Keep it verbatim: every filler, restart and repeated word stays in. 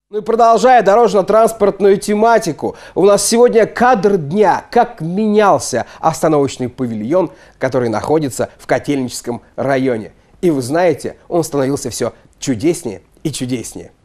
Ну и продолжая дорожно-транспортную тематику, у нас сегодня кадр дня, как менялся остановочный павильон, который находится в Котельническом районе. И вы знаете, он становился все чудеснее и чудеснее.